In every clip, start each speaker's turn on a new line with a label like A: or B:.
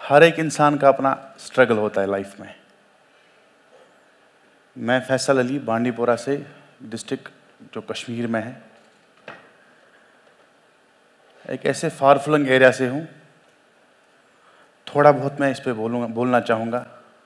A: हर एक इंसान का अपना स्ट्रगल होता है लाइफ में। मैं फैसल अली बांडीपोरा से, डिस्ट्रिक्ट जो कश्मीर में है, एक ऐसे फार फ्लंग एरिया से हूँ। थोड़ा बहुत मैं इस पे बोलना चाहूँगा।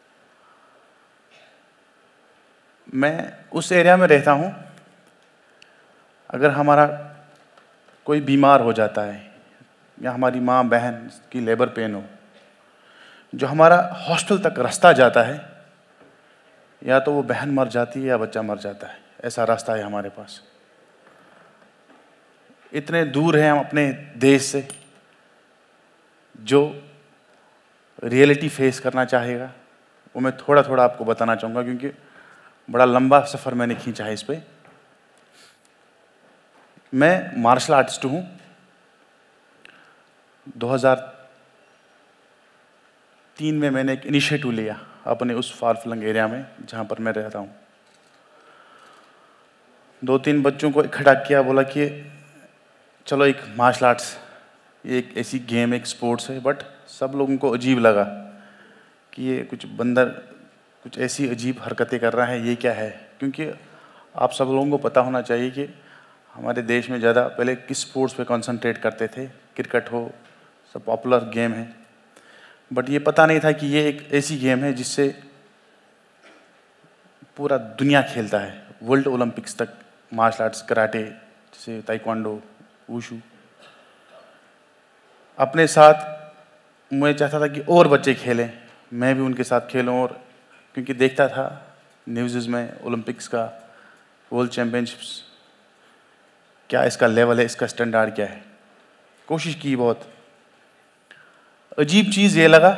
A: मैं उस एरिया में रहता हूँ, अगर हमारा कोई बीमार हो जाता है या हमारी माँ बहन की लेबर पेन हो, जो हमारा हॉस्टल तक रास्ता जाता है, या तो वो बहन मर जाती है या बच्चा मर जाता है, ऐसा रास्ता है हमारे पास। इतने दूर हैं हम अपने देश से। जो रियलिटी फेस करना चाहेगा वो मैं थोड़ा थोड़ा आपको बताना चाहूँगा, क्योंकि बड़ा लंबा सफ़र मैंने खींचा है इस पे। मैं मार्शल आर्टिस्ट हूँ। 2003 में मैंने एक इनिशिएटिव लिया अपने उस फार फ्लंग एरिया में जहाँ पर मैं रहता हूँ। 2-3 बच्चों को इकट्ठा किया, बोला कि चलो एक मार्शल आर्ट्स, ये एक ऐसी गेम, एक स्पोर्ट्स है। बट सब लोगों को अजीब लगा कि ये कुछ बंदर कुछ ऐसी अजीब हरकतें कर रहा है, ये क्या है। क्योंकि आप सब लोगों को पता होना चाहिए कि हमारे देश में ज़्यादा पहले किस स्पोर्ट्स पे कंसंट्रेट करते थे। क्रिकेट हो, सब पॉपुलर गेम है, बट ये पता नहीं था कि ये एक ऐसी गेम है जिससे पूरा दुनिया खेलता है। वर्ल्ड ओलंपिक्स तक मार्शल आर्ट्स, कराटे, जैसे ताइक्वांडो, वुशु। अपने साथ मैं चाहता था कि और बच्चे खेलें, मैं भी उनके साथ खेलूं। और क्योंकि देखता था न्यूज़ में ओलंपिक्स का, वर्ल्ड चैम्पियनशिप्स, क्या इसका लेवल है, इसका स्टैंडर्ड क्या है। कोशिश की बहुत। अजीब चीज़ ये लगा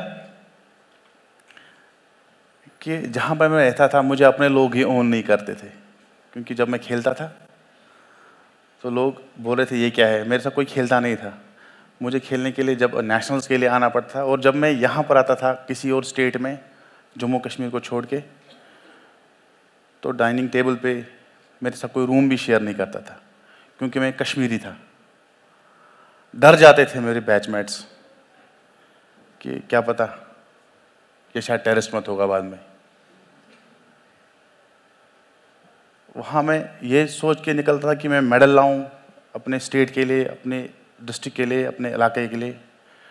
A: कि जहाँ पर मैं रहता था मुझे अपने लोग ही ओन नहीं करते थे। क्योंकि जब मैं खेलता था तो लोग बोल रहे थे ये क्या है, मेरे साथ कोई खेलता नहीं था। मुझे खेलने के लिए जब नेशनल्स के लिए आना पड़ता था, और जब मैं यहाँ पर आता था किसी और स्टेट में, जम्मू कश्मीर को छोड़ के, तो डाइनिंग टेबल पे मेरे साथ कोई रूम भी शेयर नहीं करता था, क्योंकि मैं कश्मीरी था। डर जाते थे मेरे बैचमेट्स कि क्या पता ये शायद टेररिस्ट मत होगा बाद में। वहाँ मैं ये सोच के निकलता था कि मैं मेडल लाऊं अपने स्टेट के लिए, अपने डिस्ट्रिक्ट के लिए, अपने इलाके के लिए,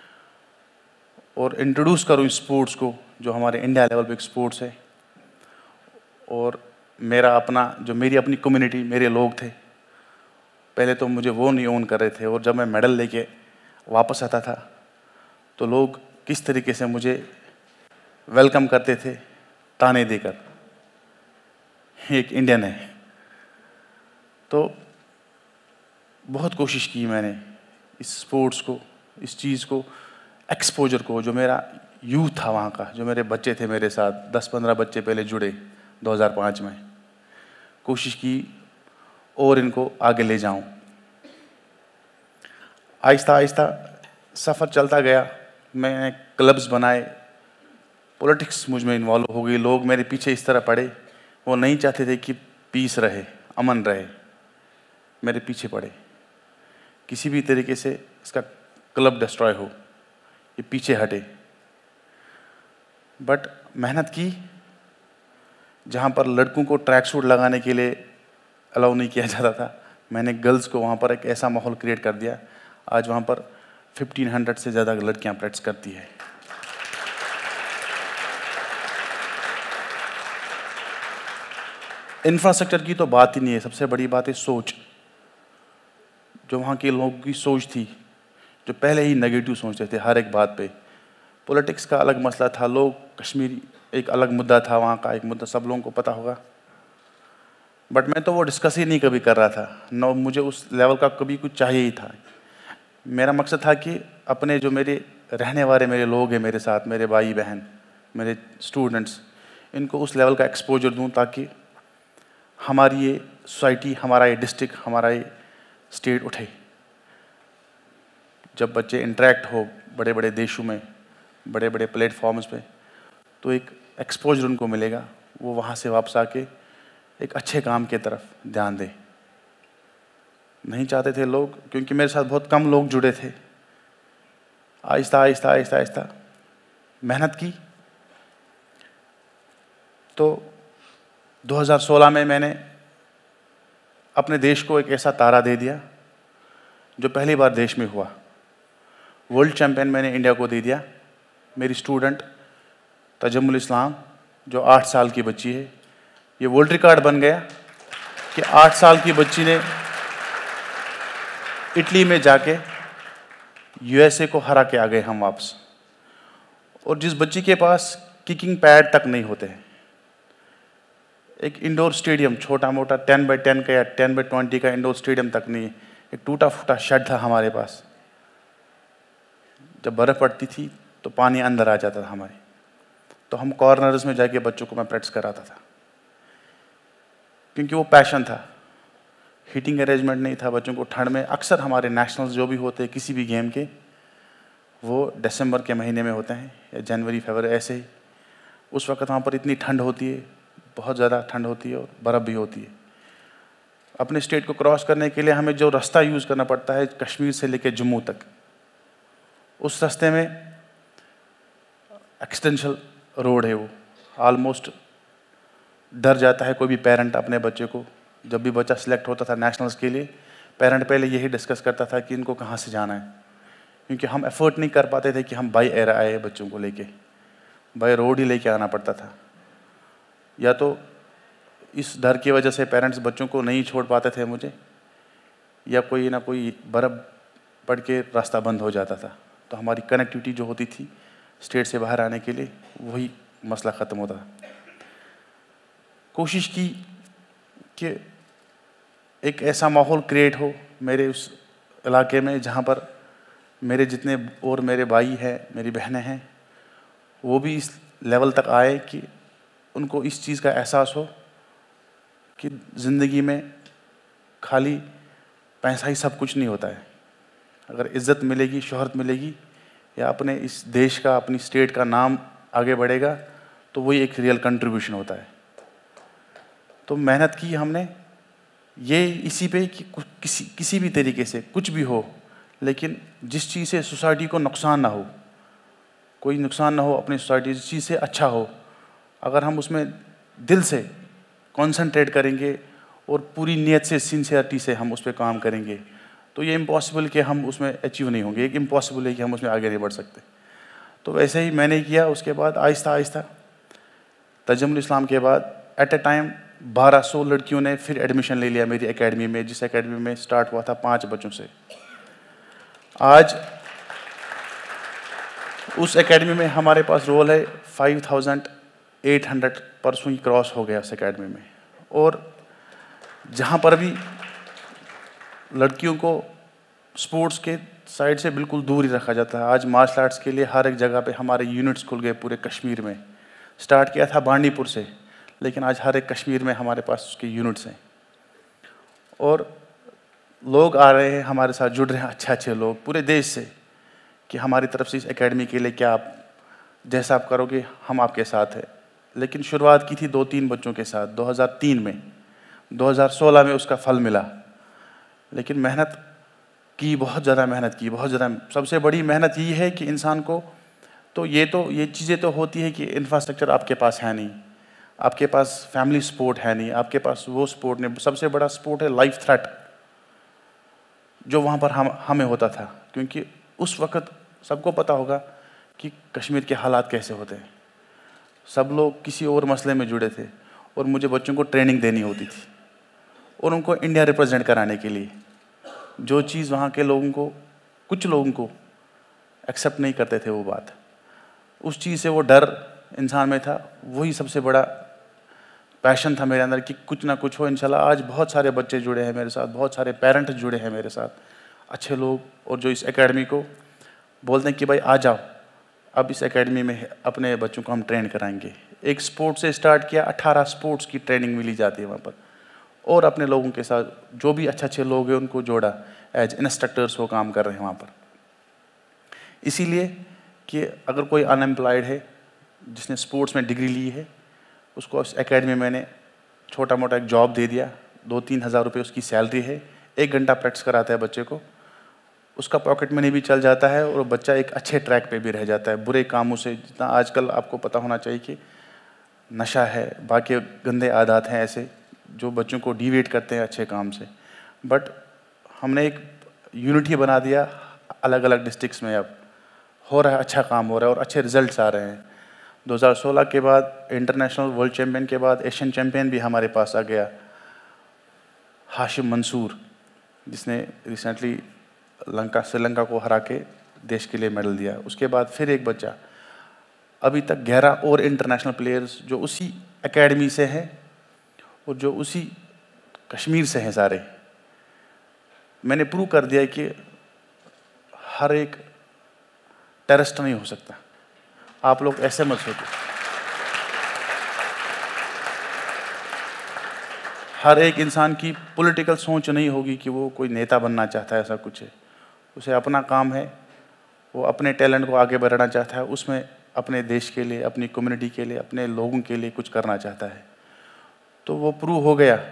A: और इंट्रोड्यूस करूं इस स्पोर्ट्स को, जो हमारे इंडिया लेवल पे एक स्पोर्ट्स है। और मेरा अपना, जो मेरी अपनी कम्युनिटी, मेरे लोग थे, पहले तो मुझे वो नहीं ओन कर रहे थे। और जब मैं मेडल लेके वापस आता था तो लोग किस तरीके से मुझे वेलकम करते थे, ताने देकर, एक इंडियन है। तो बहुत कोशिश की मैंने इस स्पोर्ट्स को, इस चीज़ को, एक्सपोजर को। जो मेरा यूथ था वहाँ का, जो मेरे बच्चे थे मेरे साथ, 10-15 बच्चे पहले जुड़े 2005 में, कोशिश की और इनको आगे ले जाऊं। आहिस्ता आहिस्ता सफ़र चलता गया। मैंने क्लब्स बनाए, पॉलिटिक्स मुझ में इन्वॉल्व हो गई। लोग मेरे पीछे इस तरह पड़े, वो नहीं चाहते थे कि पीस रहे, अमन रहे, मेरे पीछे पड़े, किसी भी तरीके से इसका क्लब डिस्ट्रॉय हो, ये पीछे हटे। बट मेहनत की। जहाँ पर लड़कों को ट्रैक सूट लगाने के लिए अलाउ नहीं किया जाता था, मैंने गर्ल्स को वहाँ पर एक ऐसा माहौल क्रिएट कर दिया। आज वहाँ पर 1500 से ज़्यादा लड़कियाँ प्रैक्टिस करती है। इंफ्रास्ट्रक्चर की तो बात ही नहीं है, सबसे बड़ी बात है सोच। जो वहाँ के लोगों की सोच थी, जो पहले ही नेगेटिव सोचते थे हर एक बात पे। पॉलिटिक्स का अलग मसला था, लोग कश्मीरी एक अलग मुद्दा था, वहाँ का एक मुद्दा सब लोगों को पता होगा। बट मैं तो वो डिस्कस ही नहीं कभी कर रहा था, न मुझे उस लेवल का कभी कुछ चाहिए ही था। मेरा मकसद था कि अपने जो मेरे रहने वाले मेरे लोग हैं मेरे साथ, मेरे भाई बहन, मेरे स्टूडेंट्स, इनको उस लेवल का एक्सपोजर दूँ ताकि हमारी ये सोसाइटी, हमारा ये डिस्ट्रिक्ट, हमारा ये स्टेट उठे। जब बच्चे इंटरेक्ट हो बड़े बड़े देशों में, बड़े बड़े प्लेटफॉर्म्स पे, तो एक एक्सपोजर उनको मिलेगा, वो वहाँ से वापस आके एक अच्छे काम की तरफ ध्यान दें। नहीं चाहते थे लोग, क्योंकि मेरे साथ बहुत कम लोग जुड़े थे। आहिस्ता आहिस्ता आहिस्ता आहिस्ता मेहनत की। तो 2016 में मैंने अपने देश को एक ऐसा तारा दे दिया जो पहली बार देश में हुआ। वर्ल्ड चैंपियन मैंने इंडिया को दे दिया। मेरी स्टूडेंट तजम्मुल इस्लाम जो 8 साल की बच्ची है, ये वर्ल्ड रिकॉर्ड बन गया कि 8 साल की बच्ची ने इटली में जाके यूएसए को हरा के आ गए हम वापस। और जिस बच्ची के पास किकिंग पैड तक नहीं होते हैं, एक इंडोर स्टेडियम छोटा मोटा 10x10 का या 10x20 का इंडोर स्टेडियम तक नहीं, एक टूटा फूटा शेड था हमारे पास। जब बर्फ़ पड़ती थी तो पानी अंदर आ जाता था हमारे, तो हम कॉर्नर्स में जाके बच्चों को मैं प्रैक्टिस कराता था, क्योंकि वो पैशन था। हीटिंग अरेंजमेंट नहीं था बच्चों को ठंड में। अक्सर हमारे नेशनल्स जो भी होते हैं किसी भी गेम के, वो दिसंबर के महीने में होते हैं या जनवरी फरवरी ऐसे ही। उस वक्त वहाँ पर इतनी ठंड होती है, बहुत ज़्यादा ठंड होती है और बर्फ़ भी होती है। अपने स्टेट को क्रॉस करने के लिए हमें जो रास्ता यूज़ करना पड़ता है कश्मीर से लेकर जम्मू तक, उस रास्ते में एक्सटेंशल रोड है, वो ऑलमोस्ट डर जाता है कोई भी पेरेंट अपने बच्चे को। जब भी बच्चा सिलेक्ट होता था नेशनल्स के लिए, पेरेंट पहले यही डिस्कस करता था कि इनको कहाँ से जाना है, क्योंकि हम एफर्ट नहीं कर पाते थे कि हम बाई एयर आए बच्चों को लेके, बाई रोड ही लेके आना पड़ता था। या तो इस डर की वजह से पेरेंट्स बच्चों को नहीं छोड़ पाते थे मुझे, या कोई ना कोई बर्फ़ पड़ के रास्ता बंद हो जाता था, तो हमारी कनेक्टिविटी जो होती थी स्टेट से बाहर आने के लिए, वही मसला ख़त्म होता था। कोशिश की कि एक ऐसा माहौल क्रिएट हो मेरे उस इलाके में जहाँ पर मेरे जितने और मेरे भाई हैं, मेरी बहनें हैं, वो भी इस लेवल तक आए कि उनको इस चीज़ का एहसास हो कि ज़िंदगी में खाली पैसा ही सब कुछ नहीं होता है। अगर इज़्ज़त मिलेगी, शोहरत मिलेगी, या अपने इस देश का, अपनी स्टेट का नाम आगे बढ़ेगा, तो वही एक रियल कंट्रीब्यूशन होता है। तो मेहनत की हमने ये इसी पे कि किसी भी तरीके से कुछ भी हो, लेकिन जिस चीज़ से सोसाइटी को नुकसान ना हो, कोई नुकसान ना हो अपनी सोसाइटी, जिस चीज़ से अच्छा हो, अगर हम उसमें दिल से कॉन्सेंट्रेट करेंगे और पूरी नीयत से, सिंसियरिटी से हम उस पर काम करेंगे, तो ये इम्पॉसिबल कि हम उसमें अचीव नहीं होंगे, एक इम्पॉसिबल है कि हम उसमें आगे नहीं बढ़ सकते। तो वैसे ही मैंने किया। उसके बाद आहिस्ता आहिस्ता तजम्मुल इस्लाम के बाद एट ए टाइम 1200 लड़कियों ने फिर एडमिशन ले लिया मेरी एकेडमी में, जिस एकेडमी में स्टार्ट हुआ था 5 बच्चों से। आज उस एकेडमी में हमारे पास रोल है 5800 परसों ही क्रॉस हो गया उस एकेडमी में। और जहाँ पर भी लड़कियों को स्पोर्ट्स के साइड से बिल्कुल दूर ही रखा जाता है, आज मार्शल आर्ट्स के लिए हर एक जगह पे हमारे यूनिट्स खुल गए पूरे कश्मीर में। स्टार्ट किया था बांडीपुर से, लेकिन आज हर एक कश्मीर में हमारे पास उसके यूनिट्स हैं और लोग आ रहे हैं हमारे साथ, जुड़ रहे हैं अच्छे अच्छे लोग पूरे देश से कि हमारी तरफ से इस एकेडमी के लिए क्या आप जैसा आप करोगे हम आपके साथ हैं। लेकिन शुरुआत की थी 2-3 बच्चों के साथ 2003 में, 2016 में उसका फल मिला। लेकिन मेहनत की, बहुत ज़्यादा मेहनत की, बहुत ज़्यादा। सबसे बड़ी मेहनत ये है कि इंसान को तो ये चीज़ें तो होती है कि इंफ्रास्ट्रक्चर आपके पास है नहीं, आपके पास फैमिली सपोर्ट है नहीं, आपके पास वो सपोर्ट नहीं। सबसे बड़ा सपोर्ट है लाइफ थ्रेट, जो वहाँ पर हमें होता था, क्योंकि उस वक्त सबको पता होगा कि कश्मीर के हालात कैसे होते हैं। सब लोग किसी और मसले में जुड़े थे और मुझे बच्चों को ट्रेनिंग देनी होती थी और उनको इंडिया रिप्रेजेंट कराने के लिए, जो चीज़ वहाँ के लोगों को, कुछ लोगों को एक्सेप्ट नहीं करते थे वो बात, उस चीज़ से वो डर इंसान में था। वही सबसे बड़ा पैशन था मेरे अंदर कि कुछ ना कुछ हो इंशाल्लाह। आज बहुत सारे बच्चे जुड़े हैं मेरे साथ, बहुत सारे पेरेंट्स जुड़े हैं मेरे साथ, अच्छे लोग, और जो इस एकेडमी को बोलते हैं कि भाई आ जाओ, अब इस एकेडमी में अपने बच्चों को हम ट्रेन कराएंगे। एक स्पोर्ट से स्टार्ट किया, 18 स्पोर्ट्स की ट्रेनिंग मिली जाती है वहाँ पर, और अपने लोगों के साथ जो भी अच्छे अच्छे लोग हैं उनको जोड़ा, एज इंस्ट्रक्टर्स वो काम कर रहे हैं वहाँ पर। इसीलिए कि अगर कोई अनएम्प्लॉयड है जिसने स्पोर्ट्स में डिग्री ली है, उसको इस एकेडमी में मैंने छोटा मोटा एक जॉब दे दिया, 2-3 हज़ार रुपये उसकी सैलरी है, 1 घंटा प्रैक्टिस कराता है बच्चे को, उसका पॉकेट मनी भी चल जाता है और बच्चा एक अच्छे ट्रैक पे भी रह जाता है। बुरे कामों से, जितना आजकल आपको पता होना चाहिए कि नशा है, बाकी गंदे आदत हैं ऐसे जो बच्चों को डिविएट करते हैं अच्छे काम से। बट हमने एक यूनिटी बना दिया अलग अलग डिस्ट्रिक्ट्स में, अब हो रहा है, अच्छा काम हो रहा है और अच्छे रिजल्ट्स आ रहे हैं। 2016 के बाद इंटरनेशनल वर्ल्ड चैम्पियन के बाद एशियन चैम्पियन भी हमारे पास आ गया, हाशिम मंसूर, जिसने रिसेंटली श्रीलंका को हरा के देश के लिए मेडल दिया। उसके बाद फिर एक बच्चा, अभी तक 11 और इंटरनेशनल प्लेयर्स जो उसी एकेडमी से हैं और जो उसी कश्मीर से हैं सारे। मैंने प्रूव कर दिया कि हर एक टेररिस्ट नहीं हो सकता। आप लोग ऐसे मत सोचो। हर एक इंसान की पॉलिटिकल सोच नहीं होगी कि वो कोई नेता बनना चाहता है, ऐसा कुछ है। उसे अपना काम है, वो अपने टैलेंट को आगे बढ़ाना चाहता है, उसमें अपने देश के लिए, अपनी कम्युनिटी के लिए, अपने लोगों के लिए कुछ करना चाहता है। तो वो प्रूव हो गया।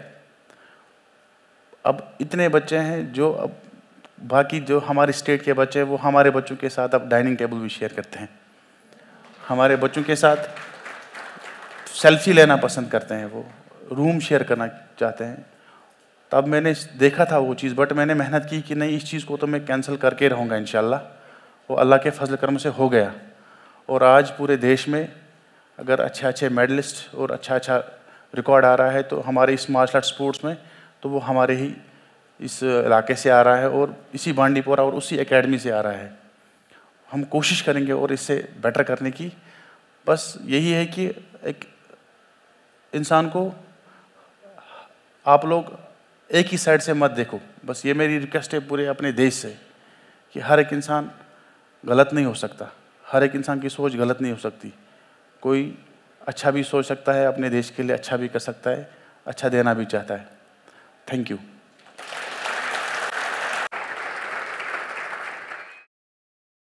A: अब इतने बच्चे हैं जो अब बाकी जो हमारे स्टेट के बच्चे हैं वो हमारे बच्चों के साथ अब डाइनिंग टेबल भी शेयर करते हैं, हमारे बच्चों के साथ सेल्फी लेना पसंद करते हैं, वो रूम शेयर करना चाहते हैं। तब मैंने देखा था वो चीज़, बट मैंने मेहनत की कि नहीं, इस चीज़ को तो मैं कैंसिल करके रहूँगा इंशाल्लाह। वो अल्लाह के फजल करम से हो गया। और आज पूरे देश में अगर अच्छे अच्छे मेडलिस्ट और अच्छा अच्छा रिकॉर्ड आ रहा है तो हमारे इस मार्शल आर्ट स्पोर्ट्स में, तो वो हमारे ही इस इलाके से आ रहा है और इसी बांडीपोरा और उसी एकेडमी से आ रहा है। हम कोशिश करेंगे और इससे बेटर करने की। बस यही है कि एक इंसान को आप लोग एक ही साइड से मत देखो। बस ये मेरी रिक्वेस्ट है पूरे अपने देश से कि हर एक इंसान गलत नहीं हो सकता, हर एक इंसान की सोच गलत नहीं हो सकती। कोई अच्छा भी सोच सकता है, अपने देश के लिए अच्छा भी कर सकता है, अच्छा देना भी चाहता है। Thank you.